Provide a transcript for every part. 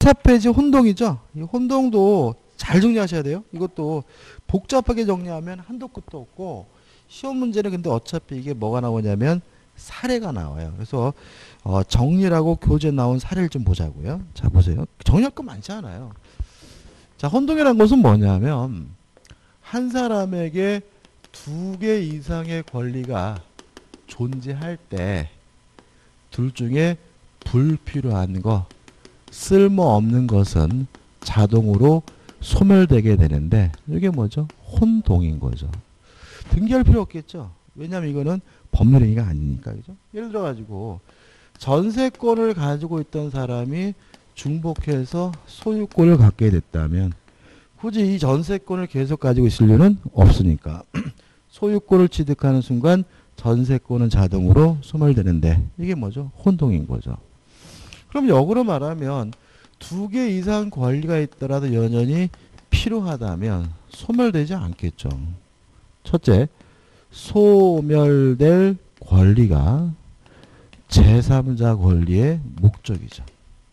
복잡해진 혼동이죠. 이 혼동도 잘 정리하셔야 돼요. 이것도 복잡하게 정리하면 한도 끝도 없고 시험 문제는 근데 어차피 이게 뭐가 나오냐면 사례가 나와요. 그래서 정리라고 교재 나온 사례를 좀 보자고요. 자 보세요. 정리할 거 많지 않아요. 자 혼동이라는 것은 뭐냐면 한 사람에게 두 개 이상의 권리가 존재할 때 둘 중에 불필요한 거, 쓸모없는 것은 자동으로 소멸되게 되는데 이게 뭐죠? 혼동인 거죠. 등기할 필요 없겠죠. 왜냐하면 이거는 법률 행위가 아니니까. 그죠? 예를 들어 가지고 전세권을 가지고 있던 사람이 중복해서 소유권을 갖게 됐다면 굳이 이 전세권을 계속 가지고 있을 이유는 없으니까 소유권을 취득하는 순간 전세권은 자동으로 소멸되는데 이게 뭐죠? 혼동인 거죠. 그럼 역으로 말하면 두 개 이상 권리가 있더라도 여전히 필요하다면 소멸되지 않겠죠. 첫째, 소멸될 권리가 제3자 권리의 목적이죠.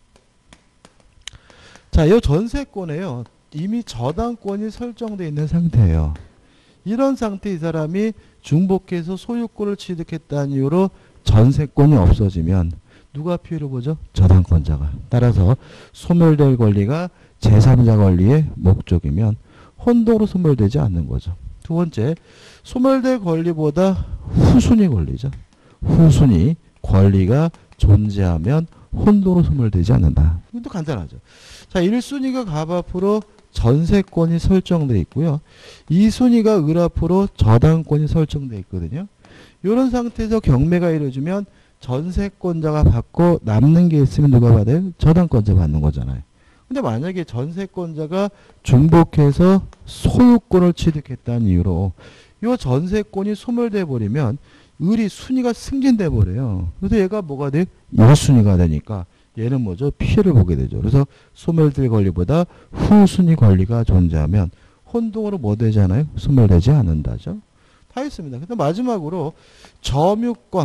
자, 이 전세권에요. 이미 저당권이 설정되어 있는 상태예요. 이런 상태 이 사람이 중복해서 소유권을 취득했다는 이유로 전세권이 없어지면 누가 피해를 보죠? 저당권자가. 따라서 소멸될 권리가 제3자 권리의 목적이면 혼동으로 소멸되지 않는 거죠. 두 번째, 소멸될 권리보다 후순위 권리죠. 후순위 권리가 존재하면 혼동으로 소멸되지 않는다. 이것도 간단하죠. 자, 1순위가 갑 앞으로 전세권이 설정되어 있고요. 2순위가 을 앞으로 저당권이 설정되어 있거든요. 이런 상태에서 경매가 이루어지면 전세권자가 받고 남는 게 있으면 누가 받아요? 저당권자 받는 거잖아요. 근데 만약에 전세권자가 중복해서 소유권을 취득했다는 이유로 이 전세권이 소멸돼 버리면 을이 순위가 승진돼 버려요. 그래서 얘가 뭐가 돼? 1순위가 되니까 얘는 뭐죠? 피해를 보게 되죠. 그래서 소멸될 권리보다 후순위 권리가 존재하면 혼동으로 뭐 되잖아요? 소멸되지 않는다죠. 다 있습니다. 근데 마지막으로 점유권,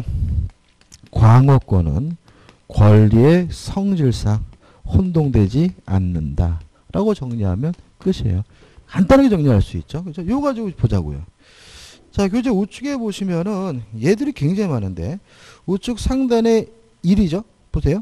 광호권은 권리의 성질상 혼동되지 않는다. 라고 정리하면 끝이에요. 간단하게 정리할 수 있죠. 그죠? 이거 가지고 보자고요. 자, 교재 우측에 보시면은 얘들이 굉장히 많은데 우측 상단에 1이죠. 보세요.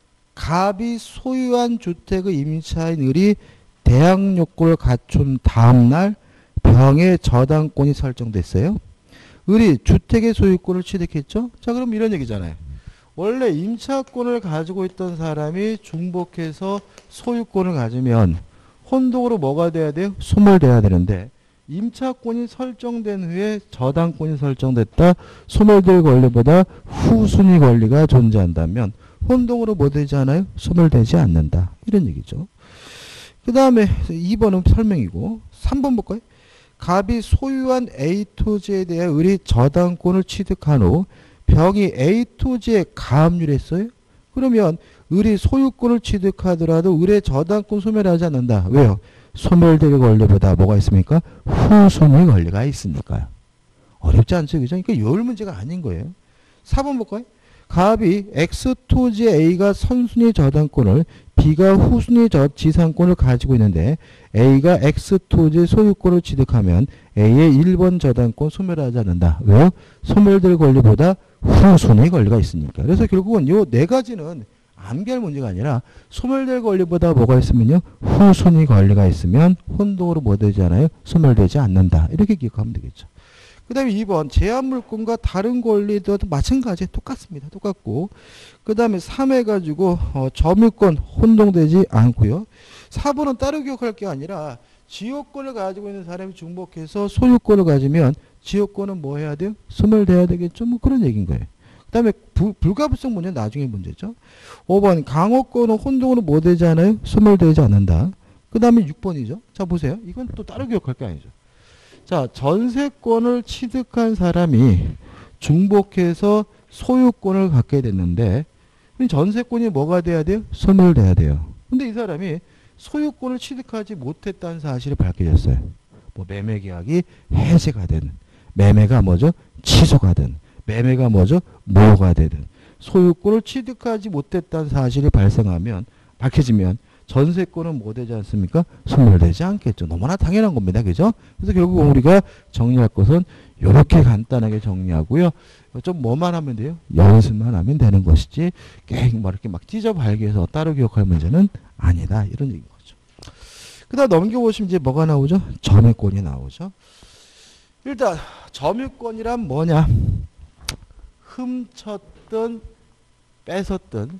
갑이 소유한 주택의 임차인 을이 대항 요건을 갖춘 다음날 병의 저당권이 설정됐어요. 을이 주택의 소유권을 취득했죠. 자, 그럼 이런 얘기잖아요. 원래 임차권을 가지고 있던 사람이 중복해서 소유권을 가지면 혼동으로 뭐가 돼야 돼요? 소멸돼야 되는데 임차권이 설정된 후에 저당권이 설정됐다. 소멸될 권리보다 후순위 권리가 존재한다면 혼동으로 뭐 되지 않아요? 소멸되지 않는다. 이런 얘기죠. 그 다음에 2번은 설명이고 3번 볼까요? 갑이 소유한 A 토지에 대해 을이 저당권을 취득한 후 병이 A 토지에 가압류를 했어요. 그러면 을이 소유권을 취득하더라도 을의 저당권 소멸하지 않는다. 왜요? 소멸될 권리보다 뭐가 있습니까? 후순위 권리가 있으니까요. 어렵지 않죠? 그죠? 그러니까 요율 문제가 아닌 거예요. 4번 볼까요? 갑이 X 토지의 A가 선순위 저당권을 B가 후순위 지상권을 가지고 있는데 A가 X 토지의 소유권을 취득하면 A의 1번 저당권 소멸하지 않는다. 왜요? 소멸될 권리보다 후순위 권리가 있으니까. 그래서 결국은 요 네 가지는 암기할 문제가 아니라 소멸될 권리보다 뭐가 있으면요? 후순위 권리가 있으면 혼동으로 뭐 되지 않아요? 소멸되지 않는다. 이렇게 기억하면 되겠죠. 그 다음에 2번 제한물권과 다른 권리도 마찬가지 똑같습니다. 똑같고 그 다음에 3 해가지고 점유권 혼동되지 않고요. 4번은 따로 기억할 게 아니라 지역권을 가지고 있는 사람이 중복해서 소유권을 가지면 지역권은 뭐 해야 돼요? 소멸돼야 되겠죠. 뭐 그런 얘기인 거예요. 그 다음에 불가불성 문제는 나중에 문제죠. 5번 강호권은 혼동으로 뭐 되지 않아요? 소멸되지 않는다. 그 다음에 6번이죠. 자 보세요. 이건 또 따로 기억할 게 아니죠. 자, 전세권을 취득한 사람이 중복해서 소유권을 갖게 됐는데 전세권이 뭐가 돼야 돼요? 소멸돼야 돼요. 근데 이 사람이 소유권을 취득하지 못했다는 사실이 밝혀졌어요. 뭐 매매계약이 해지가 되든 매매가 뭐죠? 취소가 되든 매매가 뭐죠? 뭐가 되든 소유권을 취득하지 못했다는 사실이 밝혀지면 전세권은 뭐 되지 않습니까? 소멸되지 않겠죠. 너무나 당연한 겁니다. 그죠? 그래서 결국 우리가 정리할 것은 이렇게 간단하게 정리하고요. 좀 뭐만 하면 돼요? 연습만 하면 되는 것이지 막 이렇게 막 찢어 발기해서 따로 기억할 문제는 아니다. 이런 얘기인 거죠. 그 다음 넘겨보시면 이제 뭐가 나오죠? 점유권이 나오죠. 일단 점유권이란 뭐냐? 훔쳤든 뺏었든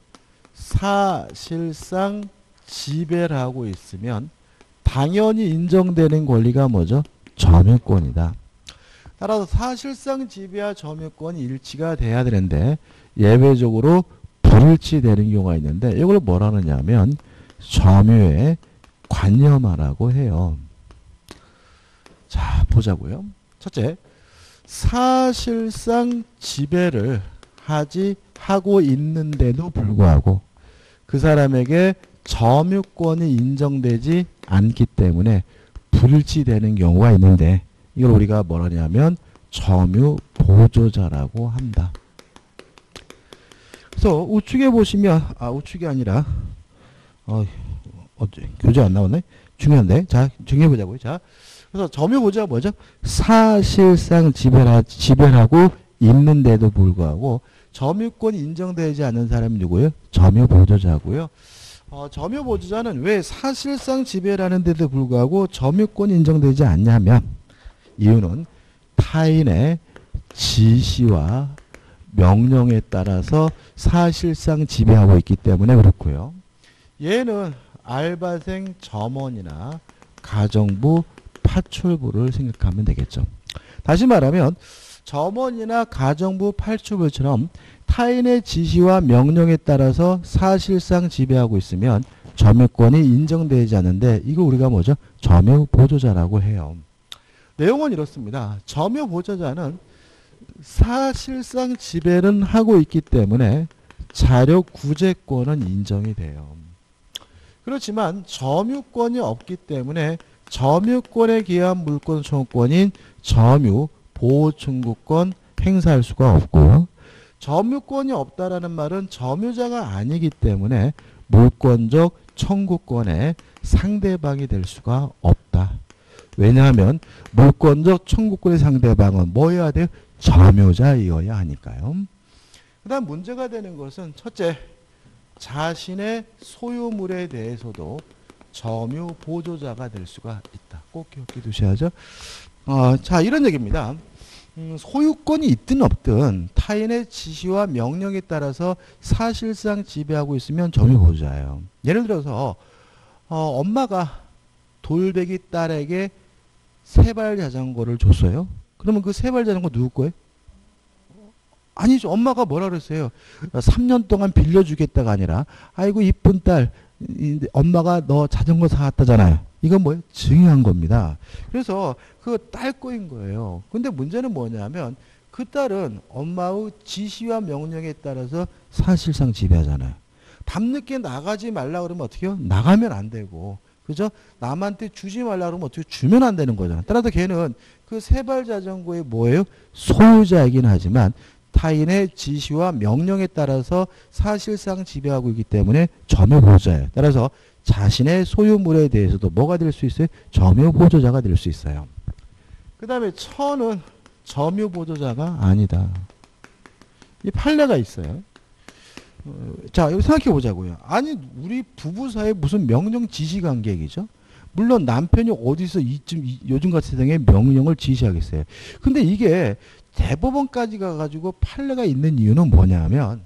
사실상 지배를 하고 있으면 당연히 인정되는 권리가 뭐죠? 점유권이다. 따라서 사실상 지배와 점유권이 일치가 돼야 되는데 예외적으로 불일치되는 경우가 있는데 이걸 뭐라 하느냐면 점유의 관념화라고 해요. 자, 보자고요. 첫째, 사실상 지배를 하고 있는데도 불구하고 그 사람에게 점유권이 인정되지 않기 때문에 불일치되는 경우가 있는데 이걸 우리가 뭐라냐면 점유 보조자라고 한다. 그래서 우측에 보시면 우측이 아니라 교재 안 나오네. 중요한데. 자, 정리해보자고요. 자, 그래서 점유 보조자가 뭐죠? 사실상 지배하고 있는데도 불구하고 점유권이 인정되지 않는 사람이 누구예요? 점유 보조자고요. 점유 보조자는 왜 사실상 지배를 하는데도 불구하고 점유권이 인정되지 않냐면 이유는 타인의 지시와 명령에 따라서 사실상 지배하고 있기 때문에 그렇고요. 얘는 알바생 점원이나 가정부 파출부를 생각하면 되겠죠. 다시 말하면 점원이나 가정부 파출부처럼 타인의 지시와 명령에 따라서 사실상 지배하고 있으면 점유권이 인정되지 않는데 이거 우리가 뭐죠? 점유 보조자라고 해요. 내용은 이렇습니다. 점유 보조자는 사실상 지배는 하고 있기 때문에 자료 구제권은 인정이 돼요. 그렇지만 점유권이 없기 때문에 점유권에 기한 물권 청구권인 점유 보호 청구권 행사할 수가 없고요. 점유권이 없다라는 말은 점유자가 아니기 때문에 물권적 청구권의 상대방이 될 수가 없다. 왜냐하면 물권적 청구권의 상대방은 뭐여야 돼요? 점유자이어야 하니까요. 그 다음 문제가 되는 것은 첫째, 자신의 소유물에 대해서도 점유 보조자가 될 수가 있다. 꼭 기억해 두셔야죠. 자, 이런 얘기입니다. 소유권이 있든 없든 타인의 지시와 명령에 따라서 사실상 지배하고 있으면 점유 보조자예요. 예를 들어서 엄마가 돌베기 딸에게 세발 자전거를 줬어요. 그러면 그 세발 자전거 누구 거예요? 아니죠. 엄마가 뭐라 그랬어요? 3년 동안 빌려주겠다가 아니라 아이고 이쁜 딸 엄마가 너 자전거 사왔다잖아요. 이건 뭐예요? 증여한 겁니다. 그래서 그 딸 거인 거예요. 근데 문제는 뭐냐면 그 딸은 엄마의 지시와 명령에 따라서 사실상 지배하잖아요. 밤늦게 나가지 말라 그러면 어떻게 해요? 나가면 안 되고. 그죠? 남한테 주지 말라 그러면 어떻게 주면 안 되는 거잖아요. 따라서 걔는 그 세발 자전거의 뭐예요? 소유자이긴 하지만 타인의 지시와 명령에 따라서 사실상 지배하고 있기 때문에 점유 보조자예요. 따라서 자신의 소유물에 대해서도 뭐가 될 수 있어요? 점유 보조자가 될 수 있어요. 그 다음에 처는 점유 보조자가 아니다. 이 판례가 있어요. 자, 여기 생각해 보자고요. 아니, 우리 부부 사이에 무슨 명령 지시 관계이죠? 물론 남편이 어디서 요즘 같은 세상에 명령을 지시하겠어요. 근데 이게 대법원까지 가가지고 판례가 있는 이유는 뭐냐면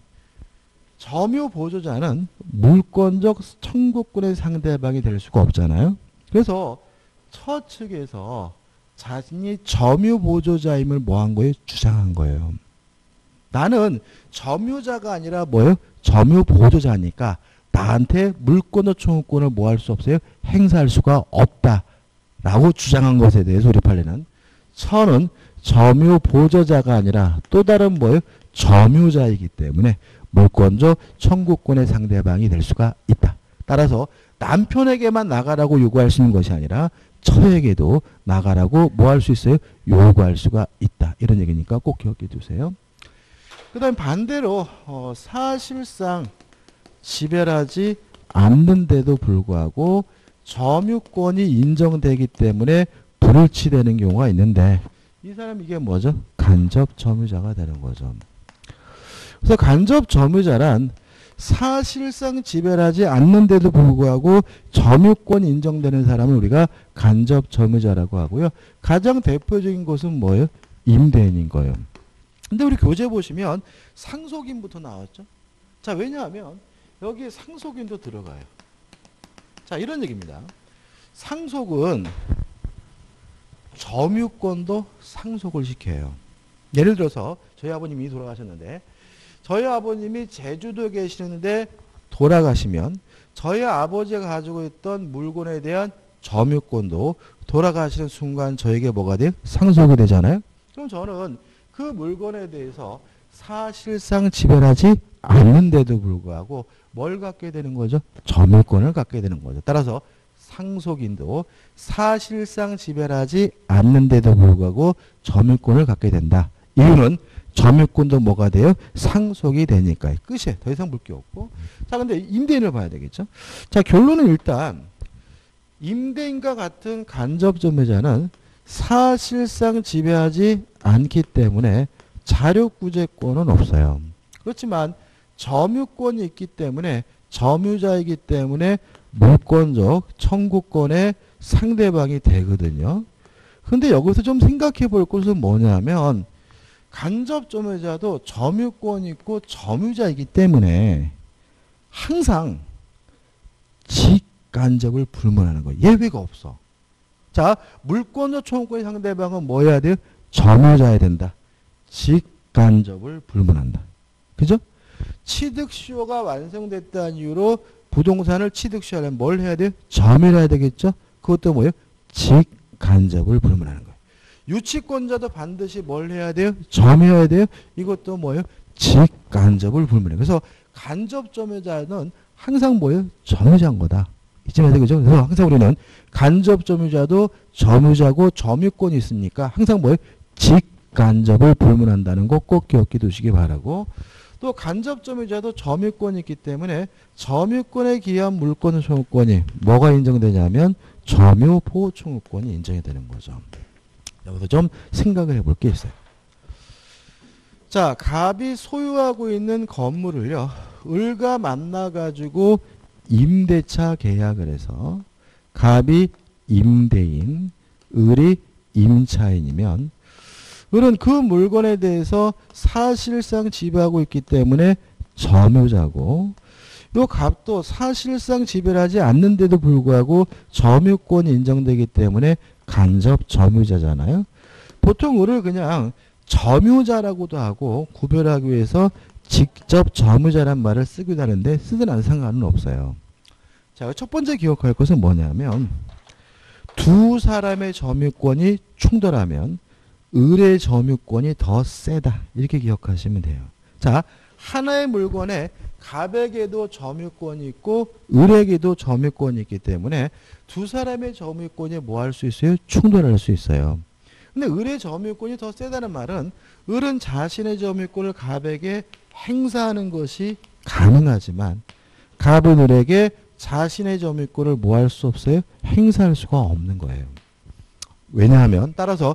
점유 보조자는 물권적 청구권의 상대방이 될 수가 없잖아요. 그래서 처 측에서 자신이 점유 보조자임을 뭐한 거예요? 주장한 거예요. 나는 점유자가 아니라 뭐예요? 점유 보조자니까 나한테 물권적 청구권을 뭐 할 수 없어요? 행사할 수가 없다라고 주장한 것에 대해서 우리 판례는 처는 점유 보조자가 아니라 또 다른 뭐예요? 점유자이기 때문에 물권적 청구권의 상대방이 될 수가 있다. 따라서 남편에게만 나가라고 요구할 수 있는 것이 아니라 처에게도 나가라고 뭐 할 수 있어요? 요구할 수가 있다. 이런 얘기니까 꼭 기억해 두세요. 그 다음에 반대로 사실상 지배하지 않는데도 불구하고 점유권이 인정되기 때문에 불일치되는 경우가 있는데 이 사람 이게 뭐죠? 간접 점유자가 되는 거죠. 그래서 간접 점유자란 사실상 지배하지 않는데도 불구하고 점유권 인정되는 사람을 우리가 간접 점유자라고 하고요. 가장 대표적인 것은 뭐예요? 임대인인 거예요. 근데 우리 교재 보시면 상속인부터 나왔죠. 자, 왜냐하면 여기에 상속인도 들어가요. 자, 이런 얘기입니다. 상속은 점유권도 상속을 시켜요. 예를 들어서 저희 아버님이 돌아가셨는데 저희 아버님이 제주도에 계시는데 돌아가시면 저희 아버지가 가지고 있던 물건에 대한 점유권도 돌아가시는 순간 저에게 뭐가 돼요? 상속이 되잖아요. 그럼 저는 그 물건에 대해서 사실상 지배하지 않는데도 불구하고 뭘 갖게 되는 거죠? 점유권을 갖게 되는 거죠. 따라서 상속인도 사실상 지배하지 않는데도 불구하고 점유권을 갖게 된다. 이유는 점유권도 뭐가 돼요? 상속이 되니까요. 끝이에요. 더 이상 볼 게 없고. 자, 근데 임대인을 봐야 되겠죠. 자, 결론은 일단 임대인과 같은 간접점유자는 사실상 지배하지 않기 때문에 자력구제권은 없어요. 그렇지만 점유권이 있기 때문에 점유자이기 때문에 물권적 청구권의 상대방이 되거든요. 근데 여기서 좀 생각해 볼 것은 뭐냐면 간접점유자도 점유권이 있고 점유자이기 때문에 항상 직간접을 불문하는 거예요. 예외가 없어. 자, 물권적 청구권의 상대방은 뭐 해야 돼요? 점유자여야 된다. 직간접을 불문한다. 그죠? 취득시효가 완성됐다는 이유로 부동산을 취득시하려면 뭘 해야 돼요? 점유를 해야 되겠죠? 그것도 뭐예요? 직간접을 불문하는 거예요. 유치권자도 반드시 뭘 해야 돼요? 점유해야 돼요? 이것도 뭐예요? 직간접을 불문해요. 그래서 간접점유자는 항상 뭐예요? 점유자인 거다. 이쯤에서 그죠? 그래서 항상 우리는 간접점유자도 점유자고 점유권이 있으니까 항상 뭐예요? 직간접을 불문한다는 거 꼭 기억해 두시기 바라고. 또 간접점유자도 점유권이 있기 때문에 점유권에 기한 물권 청구권이 뭐가 인정되냐면 점유보호청구권이 인정이 되는 거죠. 여기서 좀 생각을 해볼 게 있어요. 자, 갑이 소유하고 있는 건물을요, 을과 만나가지고 임대차 계약을 해서 갑이 임대인, 을이 임차인이면 을은 그 물건에 대해서 사실상 지배하고 있기 때문에 점유자고, 요 갑도 사실상 지배를 하지 않는데도 불구하고 점유권이 인정되기 때문에 간접 점유자잖아요. 보통 을을 그냥 점유자라고도 하고 구별하기 위해서 직접 점유자란 말을 쓰기도 하는데 쓰든 안 상관은 없어요. 자, 첫 번째 기억할 것은 뭐냐면 두 사람의 점유권이 충돌하면 을의 점유권이 더 세다. 이렇게 기억하시면 돼요. 자, 하나의 물건에 갑에게도 점유권이 있고 을에게도 점유권이 있기 때문에 두 사람의 점유권이 뭐 할 수 있어요? 충돌할 수 있어요. 근데 을의 점유권이 더 세다는 말은 을은 자신의 점유권을 갑에게 행사하는 것이 가능하지만 갑은 을에게 자신의 점유권을 뭐 할 수 없어요? 행사할 수가 없는 거예요. 왜냐하면 따라서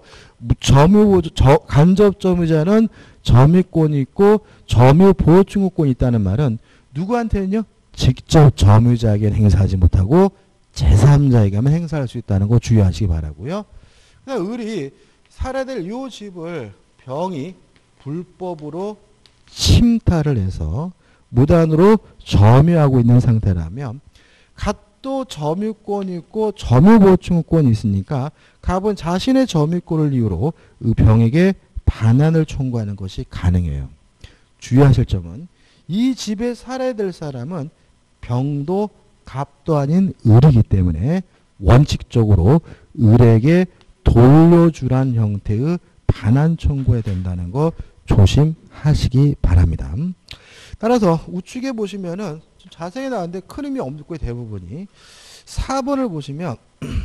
간접점유자는 점유권이 있고 점유보호청구권이 있다는 말은 누구한테는요? 직접 점유자에게는 행사하지 못하고 제3자에게만 행사할 수 있다는 거 주의하시기 바라고요. 그러니까 을이 살아야 될 이 집을 병이 불법으로 침탈을 해서 무단으로 점유하고 있는 상태라면 갑도 점유권이 있고 점유보호청구권이 있으니까 갑은 자신의 점유권을 이유로 이 병에게 반환을 청구하는 것이 가능해요. 주의하실 점은 이 집에 살아야 될 사람은 병도 갑도 아닌 을이기 때문에 원칙적으로 을에게 돌려주란 형태의 반환 청구해야 된다는 거 조심하시기 바랍니다. 따라서 우측에 보시면은 좀 자세히 나왔는데 큰 의미 없고 대부분이 4번을 보시면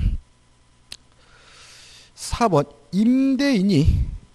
4번 임대인이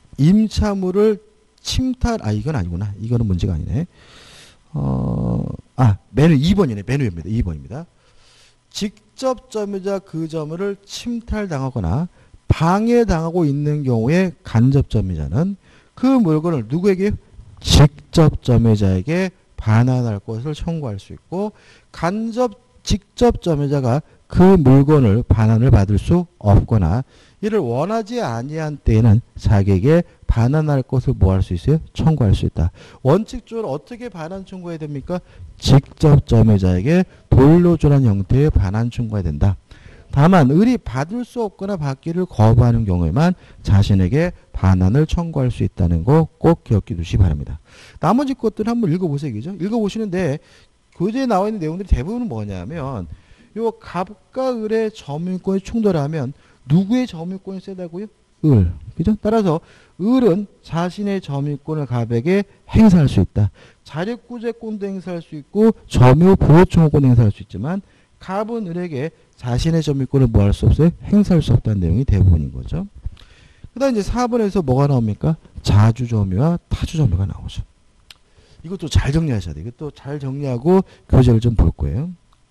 임차물을 침탈 이건 아니구나. 이거는 문제가 아니네. 메뉴 2번이네. 메뉴입니다. 2번입니다. 직접 점유자 그 점유를 침탈당하거나 방해당하고 있는 경우에 간접 점유자는 그 물건을 누구에게? 직접 점유자에게 반환할 것을 청구할 수 있고, 직접 점유자가 그 물건을 반환을 받을 수 없거나 이를 원하지 아니한 때에는 자기에게 반환할 것을 뭐 할 수 있어요? 청구할 수 있다. 원칙적으로 어떻게 반환 청구해야 됩니까? 직접 점유자에게 돌려주는 형태의 반환 청구해야 된다. 다만 을이 받을 수 없거나 받기를 거부하는 경우에만 자신에게 반환을 청구할 수 있다는 거 꼭 기억해 두시기 바랍니다. 나머지 것들은 한번 읽어보세요. 그죠? 읽어보시는데 교재에 나와 있는 내용들이 대부분은 뭐냐면 요 갑과 을의 점유권이 충돌하면 누구의 점유권이 세다고요? 을. 그죠? 따라서 을은 자신의 점유권을 갑에게 행사할 수 있다. 자력구제권도 행사할 수 있고 점유 보호청구권도 행사할 수 있지만 갑은 을에게 자신의 점유권을 뭐 할 수 없어요? 행사할 수 없다는 내용이 대부분인 거죠. 그 다음 이제 4번에서 뭐가 나옵니까? 자주점유와 타주점유가 나오죠. 이것도 잘 정리하셔야 돼요. 이것도 잘 정리하고 교재를 좀 볼 거예요.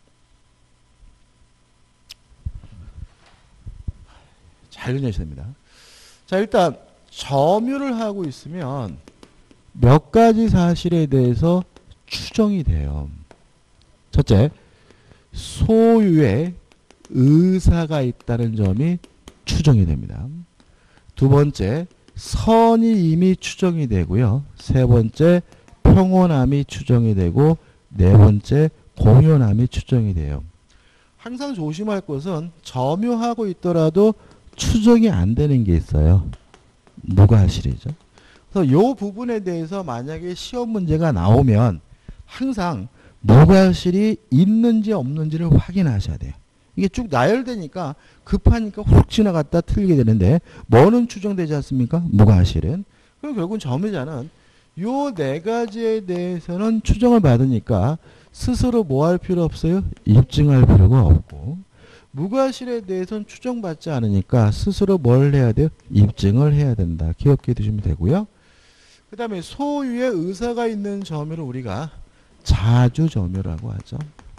잘 정리하셔야 됩니다. 자, 일단 점유를 하고 있으면 몇 가지 사실에 대해서 추정이 돼요. 첫째, 소유의 의사가 있다는 점이 추정이 됩니다. 두 번째, 선이 이미 추정이 되고요. 세 번째, 평온함이 추정이 되고 네 번째, 공연함이 추정이 돼요. 항상 조심할 것은 점유하고 있더라도 추정이 안 되는 게 있어요. 무과실이죠. 그래서 이 부분에 대해서 만약에 시험 문제가 나오면 항상 무과실이 있는지 없는지를 확인하셔야 돼요. 이게 쭉 나열되니까 급하니까 훅 지나갔다 틀리게 되는데 뭐는 추정되지 않습니까? 무과실은. 그럼 결국은 점유자는 요 네 가지에 대해서는 추정을 받으니까 스스로 뭐 할 필요 없어요? 입증할 필요가 없고, 무과실에 대해서는 추정받지 않으니까 스스로 뭘 해야 돼요? 입증을 해야 된다. 기억해 두시면 되고요. 그 다음에 소유의 의사가 있는 점유를 우리가 자주점유라고 하죠.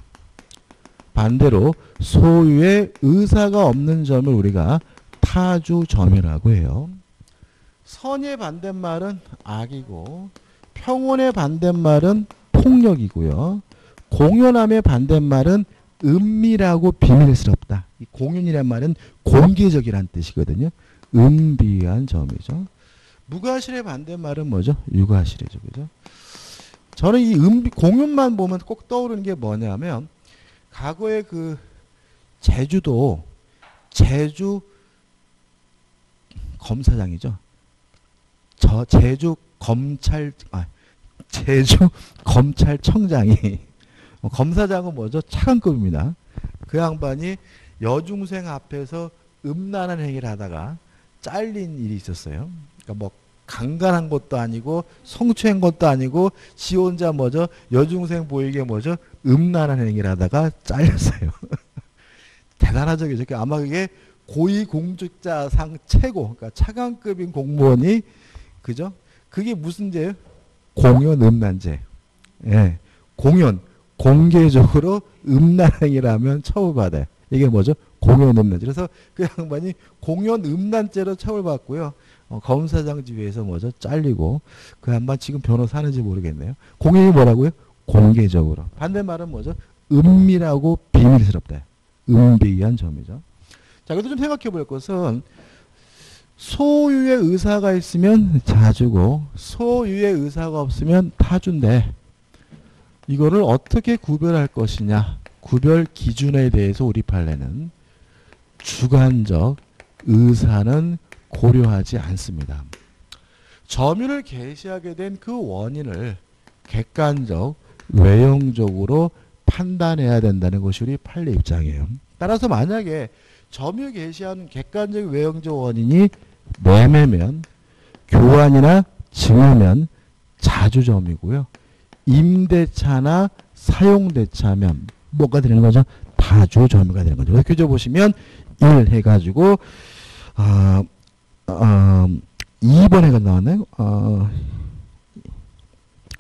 반대로 소유의 의사가 없는 점을 우리가 타주점유라고 해요. 선의 반대말은 악이고 평온의 반대말은 폭력이고요. 공연함의 반대말은 은밀하고 비밀스럽다. 이 공연이란 말은 공개적이란 뜻이거든요. 은비한 점이죠. 무과실의 반대말은 뭐죠? 유과실이죠. 그죠? 저는 이 공연만 보면 꼭 떠오르는 게 뭐냐면 과거에 그 제주 검사장이죠. 제주 검찰청장이 검사장은 뭐죠? 차관급입니다. 그 양반이 여중생 앞에서 음란한 행위를 하다가 잘린 일이 있었어요. 그러니까 뭐 강간한 것도 아니고 성추행한 것도 아니고 지 혼자 뭐죠? 여중생 보이게 뭐죠? 음란한 행위를 하다가 잘렸어요. 대단하죠. 그죠? 아마 그게 고위공직자상 최고, 그러니까 차관급인 공무원이 그죠? 그게 무슨 죄예요? 공연 음란죄. 예. 공개적으로 음란행위를 하면 처벌받아요. 이게 뭐죠? 공연 음란죄. 그래서 그 양반이 공연 음란죄로 처벌받고요. 검사장 지위에서 뭐죠? 잘리고 그 양반 지금 변호사 하는지 모르겠네요. 공연이 뭐라고요? 공개적으로. 반대말은 뭐죠? 은밀하고 비밀스럽다. 은비한 점이죠. 자, 그래도 좀 생각해 볼 것은 소유의 의사가 있으면 자주고 소유의 의사가 없으면 타주인데 이거를 어떻게 구별할 것이냐. 구별 기준에 대해서 우리 판례는 주관적 의사는 고려하지 않습니다. 점유를 개시하게 된 그 원인을 객관적, 외형적으로 판단해야 된다는 것이 우리 판례 입장이에요. 따라서 만약에 점유 개시하는 객관적, 외형적 원인이 매매면, 교환이나 증여면 자주점이고요. 임대차나 사용대차면 뭐가 되는 거죠? 타주점유가 되는 거죠. 교재 보시면 1 해가지고 2번에가 나왔나요?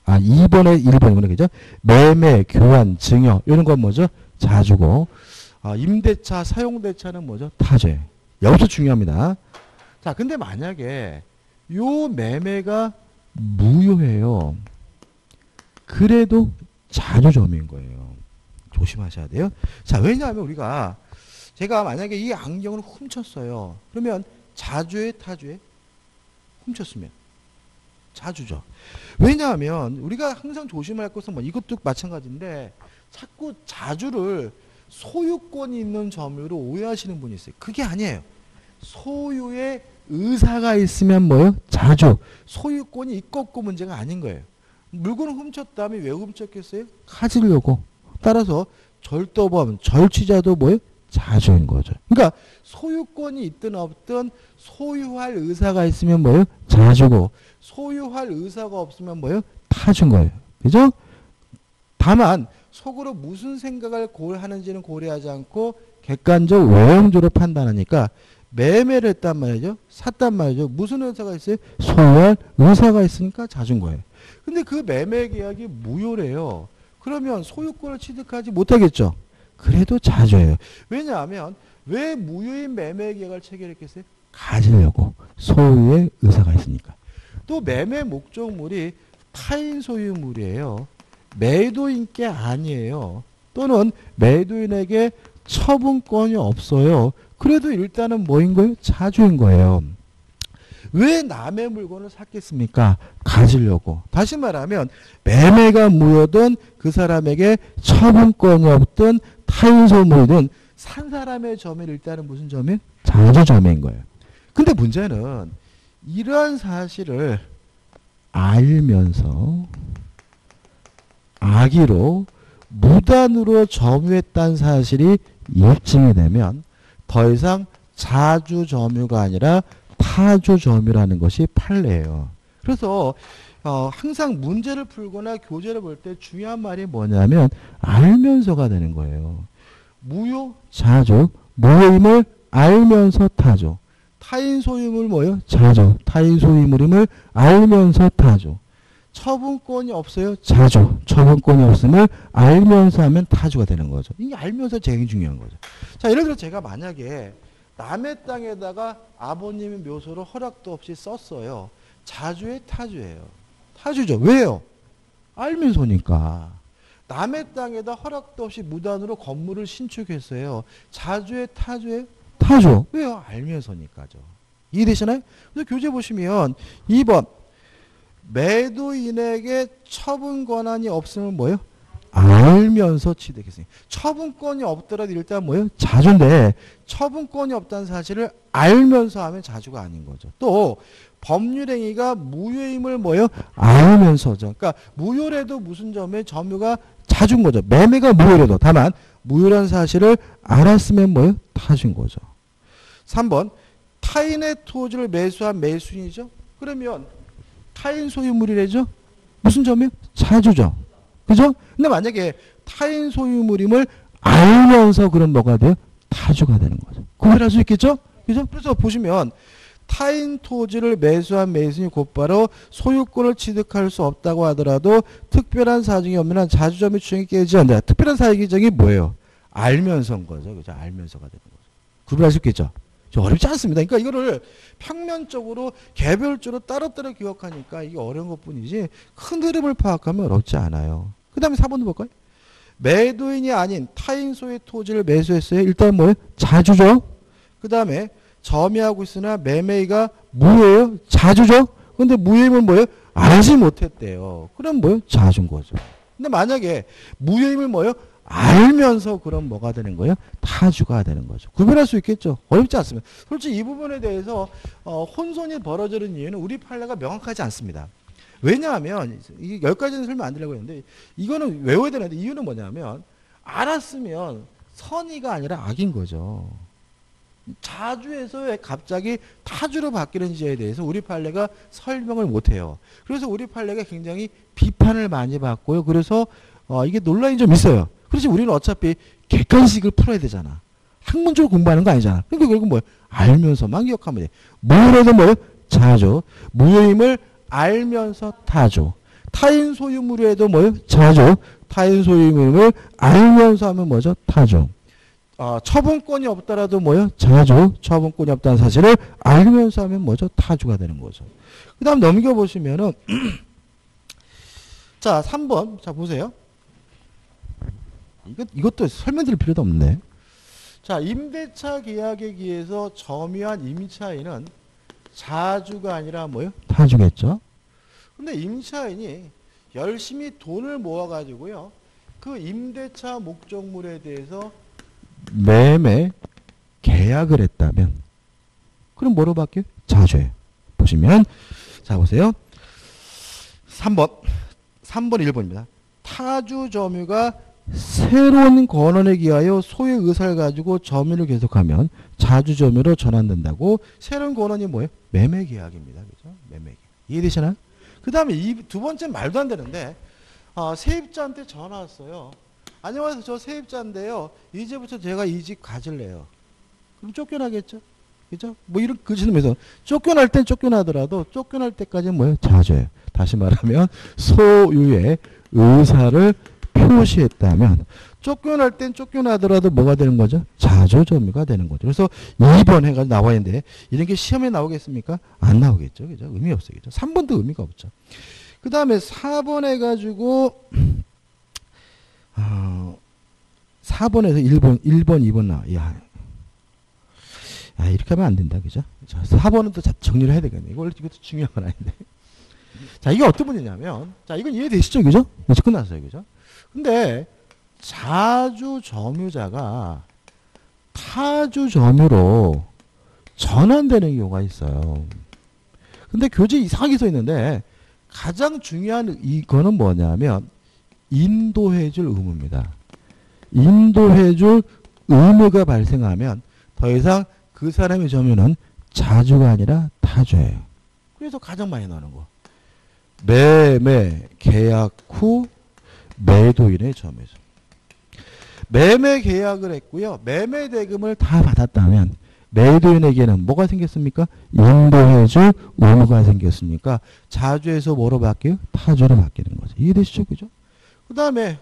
2번에 1번이구나. 그죠? 매매, 교환, 증여. 이런 건 뭐죠? 자주고. 임대차, 사용대차는 뭐죠? 타주예요. 여기서 중요합니다. 자, 근데 만약에 요 매매가 무효해요. 그래도 자주점유인 거예요. 조심하셔야 돼요. 자, 왜냐하면 우리가 제가 만약에 이 안경을 훔쳤어요. 그러면 자주에 타주에 훔쳤으면 자주죠. 왜냐하면 우리가 항상 조심할 것은 뭐 이것도 마찬가지인데 자꾸 자주를 소유권이 있는 점유로 오해하시는 분이 있어요. 그게 아니에요. 소유의 의사가 있으면 뭐예요? 자주. 소유권이 있고 없고 문제가 아닌 거예요. 물건을 훔쳤다면 왜 훔쳤겠어요? 가지려고. 따라서 절도범, 절취자도 뭐예요? 자주인 거죠. 그러니까 소유권이 있든 없든 소유할 의사가 있으면 뭐예요? 자주고 소유할 의사가 없으면 뭐예요? 타주인 거예요. 그죠? 다만 속으로 무슨 생각을 하는지는 고려하지 않고 객관적 외형적으로 판단하니까 매매를 했단 말이죠. 샀단 말이죠. 무슨 의사가 있어요? 소유할 의사가 있으니까 자주인 거예요. 근데 그 매매 계약이 무효래요. 그러면 소유권을 취득하지 못하겠죠. 그래도 자주예요. 왜냐하면 왜 무효인 매매 계약을 체결했겠어요? 가지려고. 소유의 의사가 있으니까. 또 매매 목적물이 타인 소유물이에요. 매도인 게 아니에요. 또는 매도인에게 처분권이 없어요. 그래도 일단은 뭐인 거예요? 자주인 거예요. 왜 남의 물건을 샀겠습니까? 가지려고. 다시 말하면 매매가 무효든 그 사람에게 처분권이 없든 타인 소유물이든 산 사람의 점이 일단은 무슨 점이에요? 자주점인 거예요. 근데 문제는 이러한 사실을 알면서 악의로 무단으로 점유했다는 사실이 입증이 되면 더 이상 자주점유가 아니라 타주점유라는 것이 판례예요. 그래서 항상 문제를 풀거나 교재를 볼 때 중요한 말이 뭐냐면 알면서가 되는 거예요. 무효, 자주, 무효임을 알면서 타주. 타인 소유물 뭐예요? 자주. 타인 소유물임을 알면서 타주. 처분권이 없어요? 자주. 처분권이 없음을 알면서 하면 타주가 되는 거죠. 이게 알면서 제일 중요한 거죠. 자, 예를 들어 제가 만약에 남의 땅에다가 아버님의 묘소를 허락도 없이 썼어요. 자주의 타주예요. 타주죠. 왜요? 알면서니까. 남의 땅에다 허락도 없이 무단으로 건물을 신축했어요. 자주의 타주예요? 타주. 왜요? 알면서니까죠. 이해되시나요? 그래서 교재 보시면 2번 매도인에게 처분 권한이 없으면 뭐예요? 알면서 취득했으니 처분권이 없더라도 일단 뭐예요? 자주인데 처분권이 없다는 사실을 알면서 하면 자주가 아닌 거죠. 또 법률행위가 무효임을 뭐예요? 알면서죠. 그러니까 무효래도 무슨 점에 점유가 자주인 거죠. 매매가 무효래도 다만 무효라는 사실을 알았으면 뭐예요? 타주인 거죠. 3번 타인의 토지를 매수한 매수인이죠. 그러면 타인 소유물이래죠. 무슨 점이요? 자주죠. 그죠? 근데 만약에 타인 소유물임을 알면서 그럼 뭐가 돼요? 타주가 되는 거죠. 구별할 수 있겠죠? 그죠? 그래서 보시면 타인 토지를 매수한 매수인이 곧바로 소유권을 취득할 수 없다고 하더라도 특별한 사정이 없는 한 자주점유 추정이 깨지지 않는다. 특별한 사정이 뭐예요? 알면서인 거죠. 그죠? 알면서가 되는 거죠. 구별할 수 있겠죠? 어렵지 않습니다. 그러니까 이거를 평면적으로 개별적으로 따로따로 기억하니까 이게 어려운 것뿐이지 큰 흐름을 파악하면 어렵지 않아요. 그 다음에 4번도 볼까요? 매도인이 아닌 타인 소유의 토지를 매수했어요. 일단 뭐예요? 자주죠. 그 다음에 점유하고 있으나 매매가 무효예요. 자주죠. 근데 무효임은 뭐예요? 알지 못했대요. 그럼 뭐예요? 자주인 거죠. 근데 만약에 무효임을 뭐예요? 알면서 그럼 뭐가 되는 거예요? 타주가 되는 거죠. 구별할 수 있겠죠. 어렵지 않습니다. 솔직히 이 부분에 대해서 혼선이 벌어지는 이유는 우리 판례가 명확하지 않습니다. 왜냐하면 이게 10가지는 설명 안 드리려고 했는데 이거는 외워야 되는데 이유는 뭐냐면 알았으면 선의가 아니라 악인 거죠. 자주에서 왜 갑자기 타주로 바뀌는지에 대해서 우리 판례가 설명을 못해요. 그래서 우리 판례가 굉장히 비판을 많이 받고요. 그래서 이게 논란이 좀 있어요. 그렇지 우리는 어차피 객관식을 풀어야 되잖아. 학문적으로 공부하는 거 아니잖아. 그러니까 결국 뭐예요? 알면서만 기억하면 돼. 무효라도 뭐예요? 자주. 무효임을 알면서 타주. 타인 소유물에도 뭐요? 자주. 타인 소유물을 알면서 하면 뭐죠? 타주. 처분권이 없더라도 뭐요? 자주. 처분권이 없다는 사실을 알면서 하면 뭐죠? 타주가 되는 거죠. 그 다음 넘겨보시면은 자 3번 자 보세요. 이것도 설명드릴 필요도 없네. 자 임대차 계약에 기해서 점유한 임차인은 자주가 아니라 뭐요? 타주겠죠. 근데 임차인이 열심히 돈을 모아가지고요. 그 임대차 목적물에 대해서 매매 계약을 했다면 그럼 뭐로 바뀌어요? 자주예요. 보시면 자 보세요. 3번 1번입니다. 타주 점유가 새로운 권한에 기하여 소유 의사를 가지고 점유를 계속하면 자주 점유로 전환된다고. 새로운 권한이 뭐예요? 매매 계약입니다. 그죠? 매매 계약. 이해되시나요? 그 다음에 두 번째 말도 안 되는데 세입자한테 전화 왔어요. 안녕하세요. 저 세입자인데요. 이제부터 제가 이 집 가질래요. 그럼 쫓겨나겠죠? 그죠? 뭐 이런 그지면서 쫓겨날 땐 쫓겨나더라도 쫓겨날 때까지는 뭐예요? 자주예요. 다시 말하면 소유의 의사를 표시했다면 쫓겨날 땐 쫓겨나더라도 뭐가 되는 거죠? 자주 점유가 되는 거죠. 그래서 2번 해가지고 나와 있는데 이런 게 시험에 나오겠습니까? 안 나오겠죠. 그죠? 의미 없어요. 그죠? 3번도 의미가 없죠. 그 다음에 4번 해가지고 4번에서 1번, 2번 나와. 이렇게 하면 안 된다. 그죠? 자, 4번은 또 정리를 해야 되겠네. 이것도 중요한 건 아닌데. 자, 이게 어떤 문제냐면, 자, 이건 이해되시죠? 그죠? 이제 끝났어요. 그죠? 근데, 자주 점유자가 타주 점유로 전환되는 경우가 있어요. 근데 교재 이상하게 써 있는데, 가장 중요한 이거는 뭐냐면, 인도해줄 의무입니다. 인도해줄 의무가 발생하면 더 이상 그 사람의 점유는 자주가 아니라 타주예요. 그래서 가장 많이 나오는 거. 매매 계약 후 매도인의 점유죠. 매매 계약을 했고요. 매매 대금을 다 받았다면 매도인에게는 뭐가 생겼습니까? 인도해줄 의무가 생겼으니까 자주에서 뭐로 바뀌어요? 타주로 바뀌는 거죠. 이해되시죠? 그죠? 그 다음에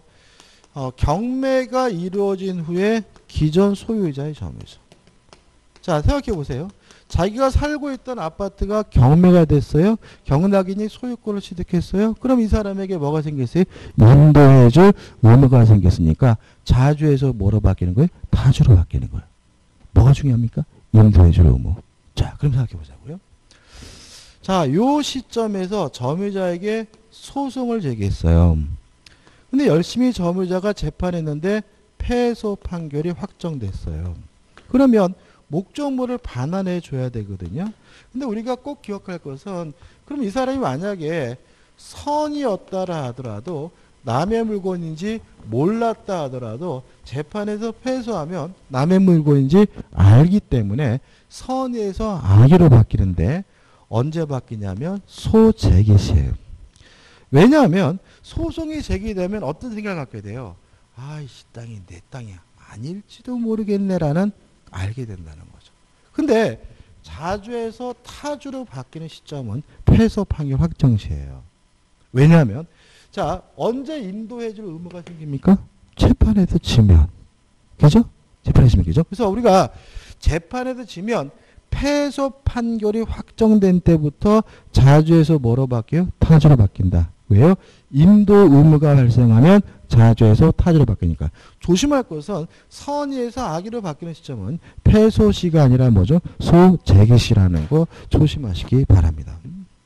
경매가 이루어진 후에 기존 소유자의 점유죠. 자, 생각해 보세요. 자기가 살고 있던 아파트가 경매가 됐어요. 경락인이 소유권을 취득했어요. 그럼 이 사람에게 뭐가 생겼어요? 인도해줄 의무가 생겼으니까 자주에서 뭐로 바뀌는 거예요? 타주로 바뀌는 거예요. 뭐가 중요합니까? 인도해줄 의무. 자, 그럼 생각해 보자고요. 자, 요 시점에서 점유자에게 소송을 제기했어요. 근데 열심히 점유자가 재판했는데 패소 판결이 확정됐어요. 그러면 목적물을 반환해 줘야 되거든요. 근데 우리가 꼭 기억할 것은 그럼 이 사람이 만약에 선이었다라 하더라도 남의 물건인지 몰랐다 하더라도 재판에서 패소하면 남의 물건인지 알기 때문에 선에서 악의로 바뀌는데 언제 바뀌냐면 소재개시예요. 왜냐하면 소송이 제기되면 어떤 생각을 갖게 돼요. 이 땅이 내 땅이야. 아닐지도 모르겠네라는 알게 된다는 거죠. 근데 자주에서 타주로 바뀌는 시점은 패소 판결 확정 시예요. 왜냐하면 자 언제 인도해줄 의무가 생깁니까? 재판에서 지면. 그죠? 재판에서 지면. 그죠? 그래서 우리가 재판에서 지면 패소 판결이 확정된 때부터 자주에서 뭐로 바뀌어요? 타주로 바뀐다. 왜요? 인도 의무가 발생하면 자주에서 타주로 바뀌니까. 조심할 것은 선의에서 악의로 바뀌는 시점은 패소시가 아니라 뭐죠? 소재기시라는 거 조심하시기 바랍니다.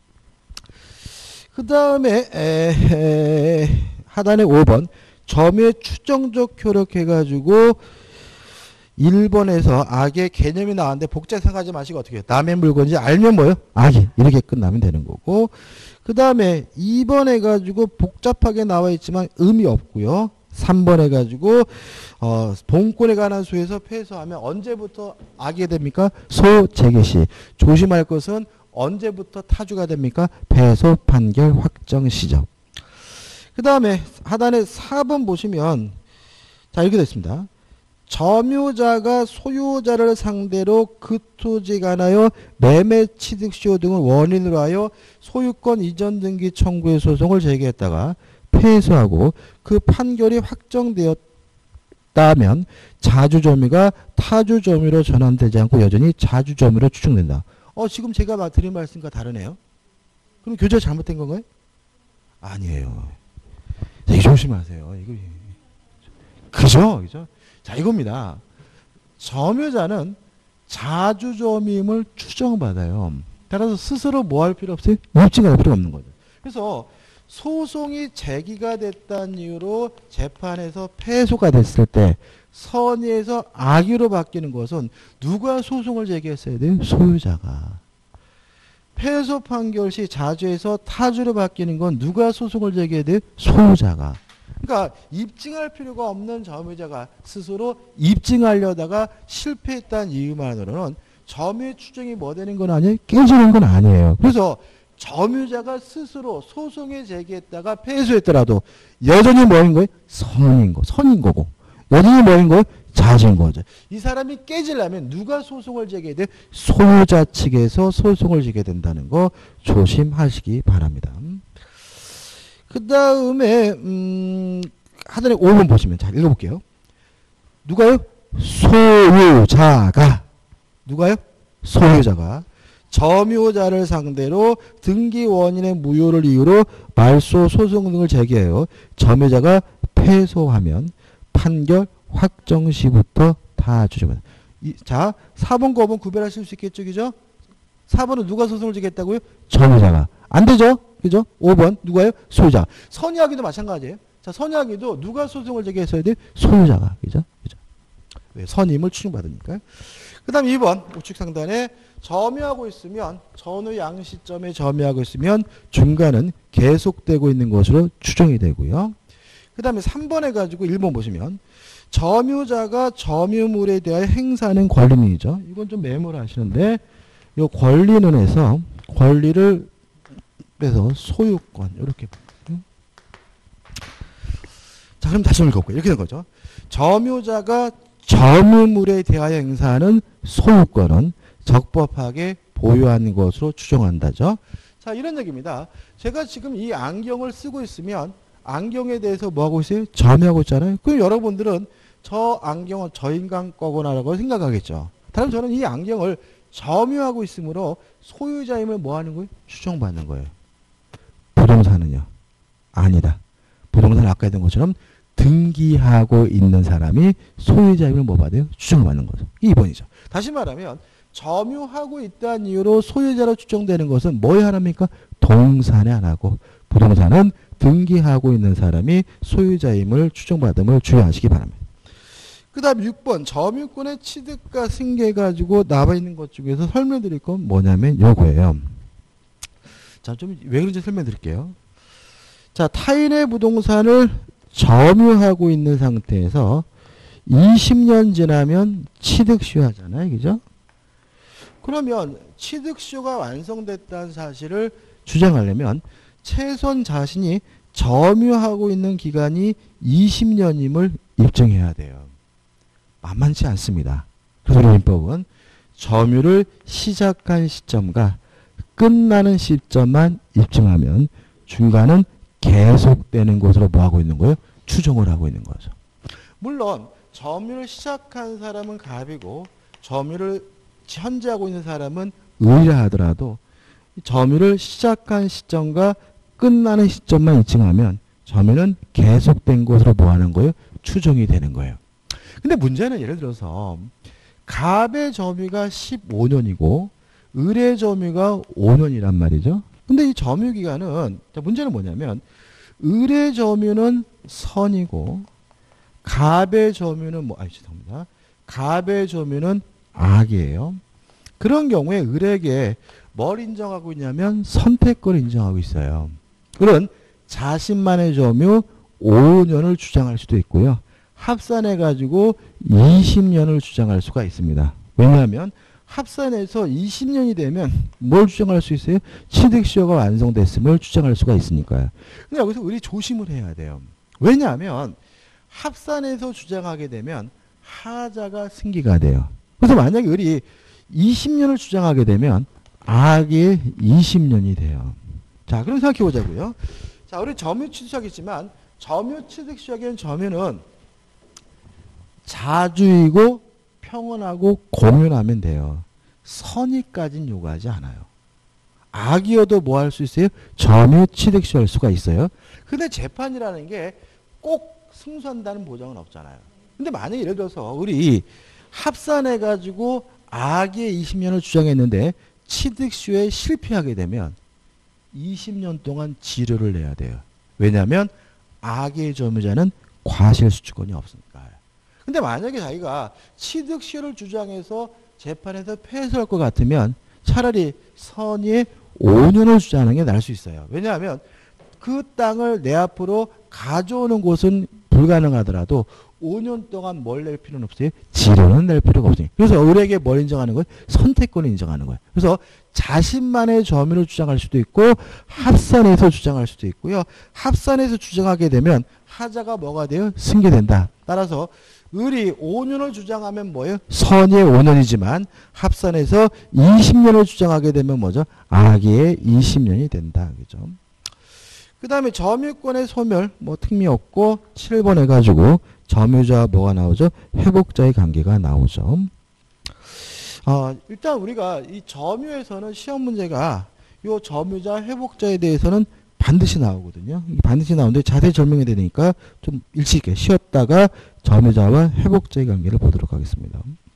그 다음에 하단에 5번 점유의 추정적 효력해가지고 1번에서 악의 개념이 나왔는데 복잡 생각하지 마시고 어떻게 해요? 남의 물건인지 알면 뭐예요? 악이. 이렇게 끝나면 되는 거고. 그 다음에 2번 해가지고 복잡하게 나와 있지만 의미 없고요. 3번 해가지고 본권에 관한 수에서 패소하면 언제부터 악이 됩니까? 소재개시. 조심할 것은 언제부터 타주가 됩니까? 패소 판결 확정 시점. 그 다음에 하단에 4번 보시면 자 이렇게 됐습니다. 점유자가 소유자를 상대로 그 토지에 관하여 매매 취득 시효 등을 원인으로 하여 소유권 이전 등기 청구의 소송을 제기했다가 패소하고 그 판결이 확정되었다면 자주점유가 타주점유로 전환되지 않고 여전히 자주점유로 추정된다. 지금 제가 드린 말씀과 다르네요. 그럼 교재가 잘못된 건가요? 아니에요. 되게 조심하세요. 이거 그죠? 자, 이겁니다. 점유자는 자주점임을 추정받아요. 따라서 스스로 뭐 할 필요 없어요? 입증할 필요 없는 거죠. 그래서 소송이 제기가 됐다는 이유로 재판에서 패소가 됐을 때 선의에서 악의로 바뀌는 것은 누가 소송을 제기했어야 돼요? 소유자가. 패소 판결 시 자주에서 타주로 바뀌는 건 누가 소송을 제기해야 돼요? 소유자가. 그러니까 입증할 필요가 없는 점유자가 스스로 입증하려다가 실패했다는 이유만으로는 점유의 추정이 뭐 되는 건 아니에요? 깨지는 건 아니에요. 그래서 점유자가 스스로 소송에 제기했다가 패소했더라도 여전히 뭐인 거예요? 선인 거고. 여전히 뭐인 거예요? 자주인 거죠. 이 사람이 깨지려면 누가 소송을 제기해야 돼요? 소유자 측에서 소송을 제기해야 된다는 거 조심하시기 바랍니다. 그 다음에 하단에 5번 보시면 잘 읽어볼게요. 누가요? 소유자가. 누가요? 소유자가 점유자를 상대로 등기 원인의 무효를 이유로 말소 소송 등을 제기해요. 점유자가 패소하면 판결 확정 시부터 다 주죠. 자, 4번과 5번 구별하실 수 있겠죠, 그죠? 4번은 누가 소송을 제기했다고요? 점유자가. 안 되죠? 그죠? 5번 누가요? 소유자. 선의하기도 마찬가지예요. 자, 선의하기도 누가 소송을 제기했어야 돼요? 소유자가. 그죠? 왜? 선임을 추정받으니까요. 그 다음 2번 우측 상단에 점유하고 있으면 전후 양 시점에 점유하고 있으면 중간은 계속되고 있는 것으로 추정이 되고요. 그 다음에 3번 해가지고 1번 보시면 점유자가 점유물에 대하여 행사하는 권리인이죠. 이건 좀 메모를 하시는데 이 권리는 해서 권리를 빼서 소유권 이렇게. 자, 그럼 다시 읽어볼게요. 이렇게 된 거죠. 점유자가 점유물에 대하여 행사하는 소유권은 적법하게 보유한 것으로 추정한다죠. 자, 이런 얘기입니다. 제가 지금 이 안경을 쓰고 있으면 안경에 대해서 뭐 하고 있어요? 점유하고 있잖아요. 그럼 여러분들은 저 안경은 저 인간 거구나라고 생각하겠죠. 다른 저는 이 안경을 점유하고 있으므로 소유자임을 뭐 하는 거예요? 추정받는 거예요. 부동산은요? 아니다. 부동산은 아까 했던 것처럼 등기하고 있는 사람이 소유자임을 뭐 받아요? 추정받는 거죠. 2번이죠. 다시 말하면 점유하고 있다는 이유로 소유자로 추정되는 것은 뭐에 하나입니까? 동산에 하나고 부동산은 등기하고 있는 사람이 소유자임을 추정받음을 주의하시기 바랍니다. 그 다음 6번 점유권의 취득과 승계 가지고 나와 있는 것 중에서 설명드릴 건 뭐냐면 요거예요. 자, 좀 왜 그런지 설명드릴게요. 자, 타인의 부동산을 점유하고 있는 상태에서 20년 지나면 취득시효 하잖아요. 그죠? 그러면 취득시효가 완성됐다는 사실을 주장하려면 최소한 자신이 점유하고 있는 기간이 20년임을 입증해야 돼요. 만만치 않습니다. 도로인법은 점유를 시작한 시점과 끝나는 시점만 입증하면 중간은 계속되는 것으로 뭐 하고 있는 거예요? 추정을 하고 있는 거죠. 물론 점유를 시작한 사람은 갑이고 점유를 현재 하고 있는 사람은 을이라 하더라도 점유를 시작한 시점과 끝나는 시점만 입증하면 점유는 계속된 것으로 뭐 하는 거예요? 추정이 되는 거예요. 근데 문제는 예를 들어서 갑의 점유가 15년이고 을의 점유가 5년이란 말이죠. 근데 이 점유 기간은 문제는 뭐냐면 을의 점유는 선이고 갑의 점유는 죄송합니다. 갑의 점유는 악이에요. 그런 경우에 을에게 뭘 인정하고 있냐면 선택권을 인정하고 있어요. 을은 자신만의 점유 5년을 주장할 수도 있고요. 합산해가지고 20년을 주장할 수가 있습니다. 왜냐하면 합산해서 20년이 되면 뭘 주장할 수 있어요? 취득시효가 완성됐음을 주장할 수가 있으니까요. 근데 여기서 우리 조심을 해야 돼요. 왜냐하면 합산해서 주장하게 되면 하자가 승기가 돼요. 그래서 만약에 을이 20년을 주장하게 되면 악의 20년이 돼요. 자, 그럼 생각해 보자고요. 자, 우리 점유취득시작이지만 점유취득시작에는 점유는 자주이고 평온하고 공연하면 돼요. 선의까지는 요구하지 않아요. 악이어도 뭐 할 수 있어요? 점유취득시할 수가 있어요. 근데 재판이라는 게 꼭 승소한다는 보장은 없잖아요. 근데 만약에 예를 들어서 우리 합산해가지고 악의 20년을 주장했는데 취득시효에 실패하게 되면 20년 동안 지료를 내야 돼요. 왜냐하면 악의 점유자는 과실수주권이 없으니까. 근데 만약에 자기가 취득시효를 주장해서 재판에서 패소할 것 같으면 차라리 선의의 5년을 주장하는 게 나을 수 있어요. 왜냐하면 그 땅을 내 앞으로 가져오는 곳은 불가능하더라도 5년 동안 뭘 낼 필요는 없어요. 지료는 낼 필요가 없어요. 그래서 을에게 뭘 인정하는 거예요? 선택권을 인정하는 거예요. 그래서 자신만의 점유를 주장할 수도 있고 합산해서 주장할 수도 있고요. 합산해서 주장하게 되면 하자가 뭐가 돼요? 승계된다. 따라서 을이 5년을 주장하면 뭐예요? 선의의 5년이지만 합산해서 20년을 주장하게 되면 뭐죠? 악의 20년이 된다. 그죠? 그 다음에 점유권의 소멸, 뭐 특미 없고 7번 해가지고 점유자와 뭐가 나오죠? 회복자의 관계가 나오죠. 일단 우리가 이 점유에서는 시험 문제가 요 점유자, 회복자에 대해서는 반드시 나오거든요. 반드시 나오는데 자세히 설명해야 되니까 좀 일찍 쉬었다가 점유자와 회복자의 관계를 보도록 하겠습니다.